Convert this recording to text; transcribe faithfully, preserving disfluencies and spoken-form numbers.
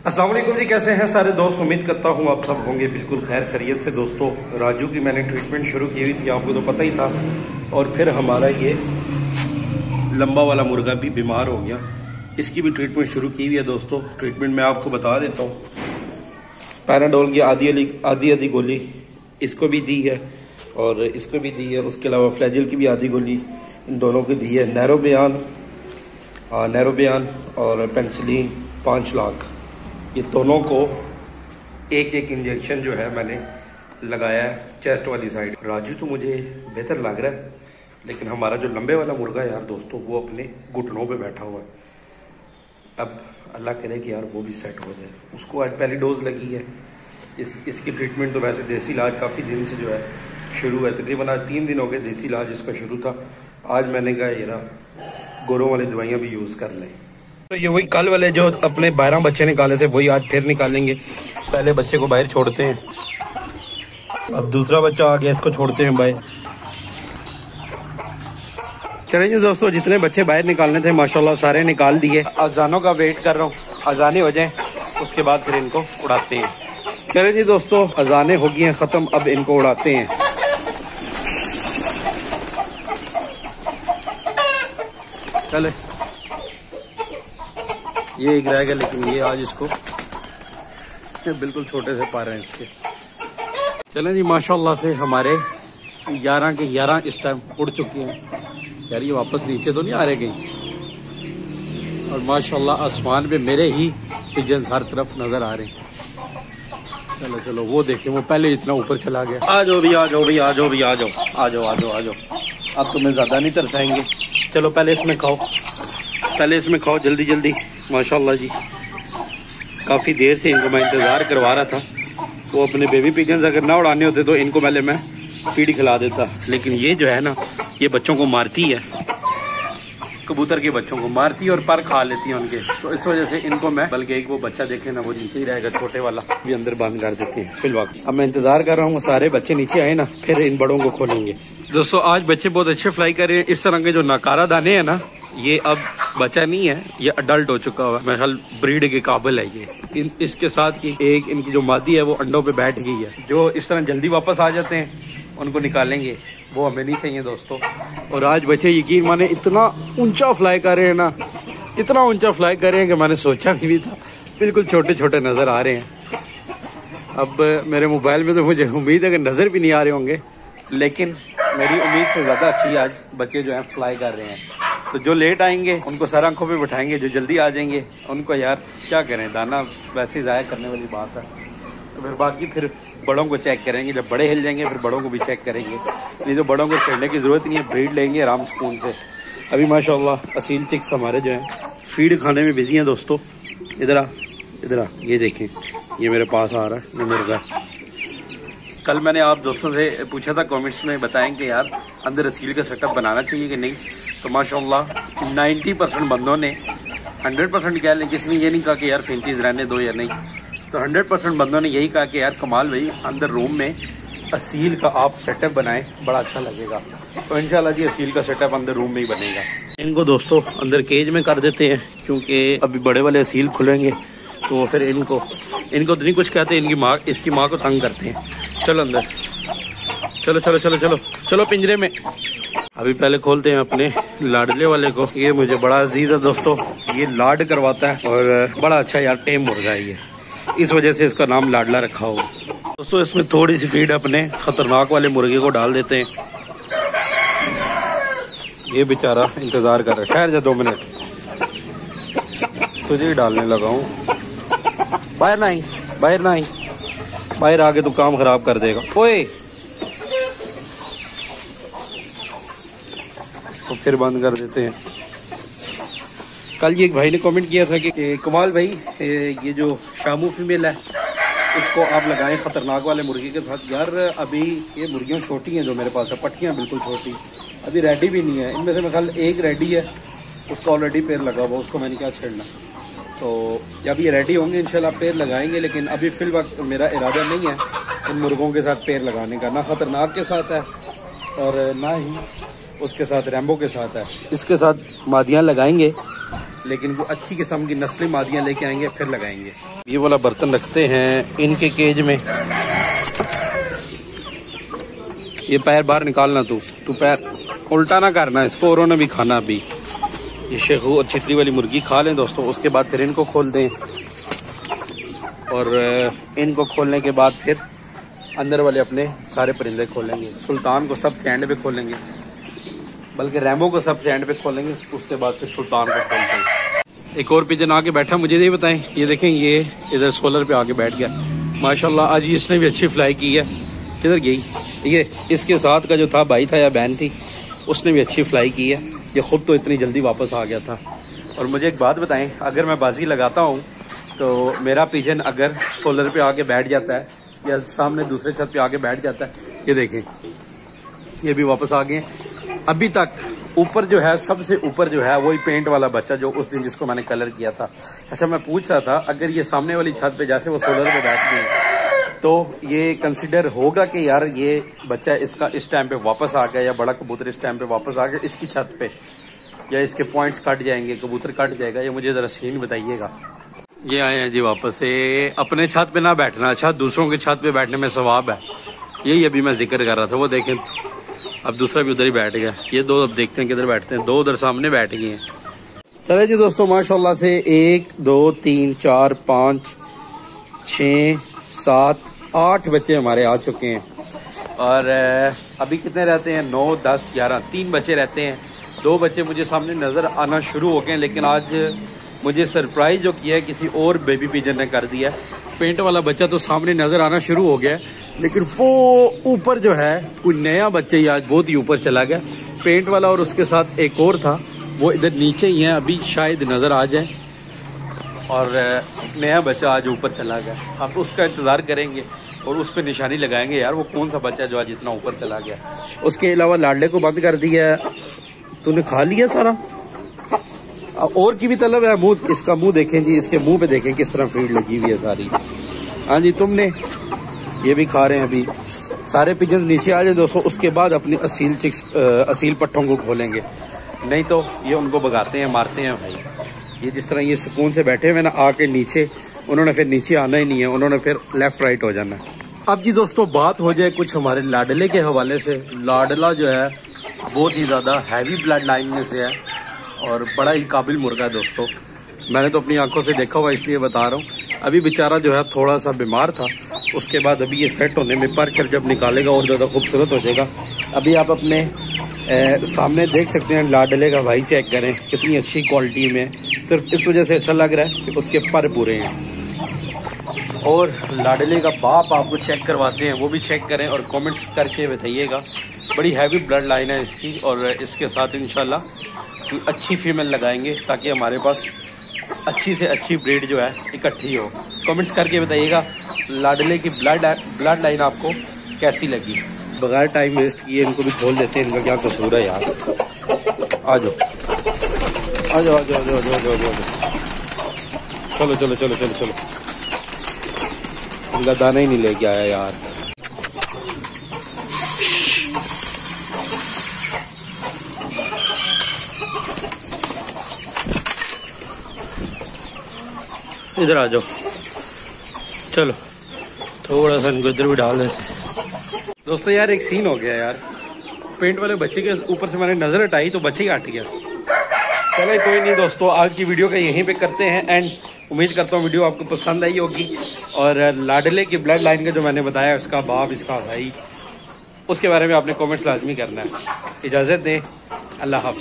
अस्सलाम वालेकुम जी, कैसे हैं सारे दोस्त। उम्मीद करता हूँ आप सब होंगे बिल्कुल खैर खैरियत से। दोस्तों, राजू की मैंने ट्रीटमेंट शुरू की हुई थी, आपको तो पता ही था। और फिर हमारा ये लंबा वाला मुर्गा भी बीमार हो गया, इसकी भी ट्रीटमेंट शुरू की हुई है। दोस्तों, ट्रीटमेंट मैं आपको बता देता हूँ। पैराडोल की आधी आधी आधी गोली इसको भी दी है और इसको भी दी है। उसके अलावा फ्लैजिल की भी आधी गोली इन दोनों को दी है। नैरोबियान नैरोबियान और पेंसिलिन पाँच लाख, ये दोनों को एक एक इंजेक्शन जो है मैंने लगाया है चेस्ट वाली साइड। राजू तो मुझे बेहतर लग रहा है, लेकिन हमारा जो लंबे वाला मुर्गा यार दोस्तों, वो अपने घुटनों पे बैठा हुआ है। अब अल्लाह करे कि यार वो भी सेट हो जाए। उसको आज पहली डोज लगी है। इस इसकी ट्रीटमेंट तो वैसे देसी इलाज काफ़ी दिन से जो है शुरू है, तकरीबन आज तीन दिन हो गए देसी इलाज इसका शुरू था। आज मैंने कहा ये रहा गोरों वाली दवाइयाँ भी यूज़ कर लें। तो ये वही कल वाले जो अपने बारह बच्चे निकाले थे वही आज फिर निकालेंगे। पहले बच्चे को बाहर छोड़ते हैं, अब दूसरा बच्चा आ गया, इसको छोड़ते हैं बाहर। चलिए दोस्तों, जितने बच्चे बाहर निकालने थे माशाल्लाह सारे निकाल दिए। अजानों का वेट कर रहा हूँ, अजाने हो जाए उसके बाद फिर इनको उड़ाते हैं। चलिए जी दोस्तों, अजाने हो गई हैं ख़त्म, अब इनको उड़ाते हैं। चले, ये एक रह गया, लेकिन ये आज इसको बिल्कुल छोटे से पा रहे हैं इसके। चलें जी, माशाल्लाह से हमारे ग्यारह के ग्यारह इस टाइम उड़ चुके हैं। यार ये वापस नीचे तो नहीं आ रहे कहीं। और माशाल्लाह आसमान पे मेरे ही पिजन्स हर तरफ नजर आ रहे हैं। चलो चलो, वो देखें, वो पहले इतना ऊपर चला गया। आ जाओ भी, आ जाओ भी, आ जाओ भी, आ जाओ आ जाओ आ जाओ आ जाओ। अब तुम्हें ज्यादा नहीं तरसाएंगे। चलो पहले इसमें खाओ, पहले इसमें खाओ जल्दी जल्दी। माशाल्लाह जी, काफ़ी देर से इनको मैं इंतज़ार करवा रहा था। वो अपने बेबी पिजन्स अगर ना उड़ाने होते तो इनको पहले मैं फीड खिला देता, लेकिन ये जो है ना, ये बच्चों को मारती है, कबूतर के बच्चों को मारती है और पर खा लेती है उनके। तो इस वजह से इनको मैं, बल्कि एक वो बच्चा देखे ना, वो नीचे ही रहेगा छोटे वाला, भी अंदर बंद कर देते हैं फिलहाल। अब मैं इंतज़ार कर रहा हूँ सारे बच्चे नीचे आए ना, फिर इन बड़ों को खोलेंगे। दोस्तों, आज बच्चे बहुत अच्छे फ्लाई कर रहे हैं। इस तरह के जो नकारा दाने हैं ना, ये अब बच्चा नहीं है, ये अडल्ट हो चुका हुआ है। मेरे ख्याल ब्रीड के काबिल है ये। इन इसके साथ की एक इनकी जो मादी है वो अंडों पे बैठ गई है। जो इस तरह जल्दी वापस आ जाते हैं उनको निकालेंगे, वो हमें नहीं चाहिए दोस्तों। और आज बच्चे यकीन माने इतना ऊंचा फ्लाई कर रहे हैं ना, इतना ऊंचा फ्लाई कर रहे हैं कि मैंने सोचा भी नहीं था। बिल्कुल छोटे छोटे नज़र आ रहे हैं। अब मेरे मोबाइल में तो मुझे उम्मीद है कि नज़र भी नहीं आ रहे होंगे, लेकिन मेरी उम्मीद से ज़्यादा अच्छी आज बच्चे जो हैं फ्लाई कर रहे हैं। तो जो लेट आएंगे उनको सर आंखों पे बिठाएंगे, जो जल्दी आ जाएंगे उनको यार क्या करें, दाना वैसे ज़ाया करने वाली बात है। तो फिर बाकी फिर बड़ों को चेक करेंगे, जब बड़े हिल जाएंगे फिर बड़ों को भी चेक करेंगे। नहीं तो बड़ों को छेड़ने की ज़रूरत नहीं है, ब्रीड लेंगे आराम सुकून से। अभी माशाल्लाह असील चिक्स हमारे जो हैं फीड खाने में बिजी हैं दोस्तों। इधर आ, इधर आ, ये देखें, ये मेरे पास आ रहा है, ये मुर्गा। कल मैंने आप दोस्तों से पूछा था कमेंट्स में, बताएं कि यार अंदर असील का सेटअप बनाना चाहिए कि नहीं। तो माशाल्लाह नब्बे परसेंट बंदों ने, सौ परसेंट कह लें, किसी ने ये नहीं कहा कि यार फिंचीज़ रहने दो या नहीं। तो सौ परसेंट बंदों ने यही कहा कि यार कमाल भाई अंदर रूम में असील का आप सेटअप बनाएं, बड़ा अच्छा लगेगा। तो इंशाल्लाह जी असील का सेटअप अंदर रूम में ही बनेगा। इनको दोस्तों अंदर केज में कर देते हैं, क्योंकि अभी बड़े वाले असील खुलेंगे तो फिर इनको इनको तो नहीं कुछ कहते, इनकी माँ इसकी माँ को तंग करते हैं। चलो अंदर, चलो चलो चलो चलो चलो पिंजरे में। अभी पहले खोलते हैं अपने लाडले वाले को। ये मुझे बड़ा अजीज है दोस्तों, ये लाड करवाता है और बड़ा अच्छा यार टेम मुर्गा है ये, इस वजह से इसका नाम लाडला रखा हुआ। दोस्तों, इसमें थोड़ी सी फीड अपने खतरनाक वाले मुर्गे को डाल देते हैं। ये बेचारा इंतजार कर रहा है, ठहर जा दो मिनट, तुझे ही डालने लगा हूँ। बाहर नहीं, बाहर नहीं, बाहर आके तो काम खराब कर देगा। ओए, तो फिर बंद कर देते हैं। कल ये एक भाई ने कमेंट किया था कि कमाल भाई, ये जो शामू फीमेल है इसको आप लगाएं खतरनाक वाले मुर्गी के साथ। यार अभी ये मुर्गियाँ छोटी हैं जो मेरे पास है, पट्टियाँ बिल्कुल छोटी, अभी रेडी भी नहीं है। इनमें से मेरे ख्याल एक रेडी है, उसका ऑलरेडी पेड़ लगा हुआ, उसको मैंने क्या छेड़ना। तो जब ये रेडी होंगे इंशाल्लाह पेड़ लगाएंगे, लेकिन अभी फिल वक्त मेरा इरादा नहीं है इन मुर्गों के साथ पेड़ लगाने का। ना खतरनाक के साथ है और ना ही उसके साथ रैम्बो के साथ है। इसके साथ मादियाँ लगाएंगे लेकिन वो अच्छी किस्म की नस्ली मादियाँ लेके आएंगे फिर लगाएंगे। ये वाला बर्तन रखते हैं इनके केज में। ये पैर बाहर निकालना, तू तू पैर उल्टा ना करना इसको, औरों ने भी खाना अभी। ये शेखू और छितरी वाली मुर्गी खा लें दोस्तों, उसके बाद फिर इनको खोल दें और इनको खोलने के बाद फिर अंदर वाले अपने सारे परिंदे खोलेंगे। सुल्तान को सबसे एंड पे खोलेंगे, बल्कि रैम्बो को सबसे एंड पे खोलेंगे, उसके बाद फिर सुल्तान को खोलते हैं। एक और पिजन आके बैठा, मुझे नहीं बताएं, ये देखें ये इधर सोलर पे आके बैठ गया माशाल्लाह। आज इसने भी अच्छी फ्लाई की है। किधर गई ये? इसके साथ का जो था भाई था या बहन थी, उसने भी अच्छी फ्लाई की है। ये खुद तो इतनी जल्दी वापस आ गया था। और मुझे एक बात बताएं, अगर मैं बाजी लगाता हूँ तो मेरा पिजन अगर सोलर पे आके बैठ जाता है या सामने दूसरे छत पे आके बैठ जाता है, ये देखें ये भी वापस आ गए। अभी तक ऊपर जो है, सबसे ऊपर जो है वही पेंट वाला बच्चा जो उस दिन जिसको मैंने कलर किया था। अच्छा, मैं पूछ रहा था अगर ये सामने वाली छत पे जैसे वो सोलर पे बैठ गए तो ये कंसिडर होगा कि यार ये बच्चा इसका इस टाइम पे वापस आ गया, या बड़ा कबूतर इस टाइम पे वापस आ गया इसकी छत पे, या इसके पॉइंट्स कट जाएंगे, कबूतर कट जाएगा? ये मुझे जरा सीन बताइएगा। ये आए हैं जी वापस से। अपने छत पे ना बैठना, अच्छा दूसरों की छत पे बैठने में सवाब है, यही अभी मैं जिक्र कर रहा था। वो देखें अब दूसरा भी उधर ही बैठ गया। ये दो अब देखते हैं किधर बैठते हैं। दो उधर सामने बैठ गए हैं। चले जी दोस्तों, माशाल्लाह से एक दो तीन चार पाँच छः सात आठ बच्चे हमारे आ चुके हैं। और अभी कितने रहते हैं? नौ दस ग्यारह, तीन बच्चे रहते हैं। दो बच्चे मुझे सामने नज़र आना शुरू हो गए, लेकिन आज मुझे सरप्राइज जो किया है किसी और बेबी पिजन ने कर दिया। पेंट वाला बच्चा तो सामने नज़र आना शुरू हो गया, लेकिन वो ऊपर जो है कोई नया बच्चा ही आज बहुत ही ऊपर चला गया। पेंट वाला और उसके साथ एक और था, वो इधर नीचे ही है, अभी शायद नज़र आ जाए। और नया बच्चा आज ऊपर चला गया। आप उसका इंतज़ार करेंगे और उस पर निशानी लगाएंगे, यार वो कौन सा बच्चा जो आज इतना ऊपर चला गया। उसके अलावा लाडले को बंद कर दिया। तूने खा लिया सारा? और की भी तलब है। मुंह, इसका मुंह देखें जी, इसके मुंह पे देखें किस तरह फीड लगी हुई है सारी। हाँ जी, तुमने ये भी खा रहे हैं। अभी सारे पिजन नीचे आ जाए दोस्तों, उसके बाद अपनी असील चिक्स असील पट्टों को खोलेंगे, नहीं तो ये उनको भगाते हैं, मारते हैं भाई। ये जिस तरह ये सुकून से बैठे हुए ना आके नीचे, उन्होंने फिर नीचे आना ही नहीं है, उन्होंने फिर लेफ्ट राइट हो जाना है। अब जी दोस्तों बात हो जाए कुछ हमारे लाडले के हवाले से। लाडला जो है बहुत ही ज़्यादा हैवी ब्लड लाइन में से है और बड़ा ही काबिल मुर्गा है दोस्तों। मैंने तो अपनी आंखों से देखा हुआ, इसलिए बता रहा हूँ। अभी बेचारा जो है थोड़ा सा बीमार था, उसके बाद अभी ये सेट होने में पर फिर जब निकालेगा और ज़्यादा खूबसूरत हो जाएगा। अभी आप अपने ए, सामने देख सकते हैं लाडले का भाई, चेक करें कितनी अच्छी क्वालिटी में। सिर्फ इस वजह से अच्छा लग रहा है कि उसके पर पूरे हैं। और लाडले का बाप आपको चेक करवाते हैं, वो भी चेक करें और कमेंट्स करके बताइएगा। बड़ी हैवी ब्लड लाइन है इसकी, और इसके साथ इंशाल्लाह अच्छी फीमेल लगाएंगे ताकि हमारे पास अच्छी से अच्छी ब्रीड जो है इकट्ठी हो। कमेंट्स करके बताइएगा लाडले की ब्लड ब्लड लाइन आपको कैसी लगी। बगैर टाइम वेस्ट किए इनको भी खोल देते हैं, इनका क्या कसूर है यार। आ जाओ आ जाओ आ जाओ आ जाओ आ जाओ आ जाओ। चलो चलो चलो चलो चलो। इनका दाना ही नहीं लेके आया यार। इधर आ जाओ, चलो थोड़ा सा इनको इधर भी डाल देते। दोस्तों यार एक सीन हो गया यार, पेंट वाले बच्चे के ऊपर से मैंने नजर हटाई तो बच्चे ही हट गया। चलो कोई नहीं दोस्तों, आज की वीडियो का यहीं पे करते हैं एंड। उम्मीद करता हूँ वीडियो आपको पसंद आई होगी। और लाडले की ब्लड लाइन का जो मैंने बताया, उसका बाप इसका भाई, उसके बारे में आपने कमेंट्स लाजमी करना है। इजाज़त दें, अल्लाह हाफ़िज़।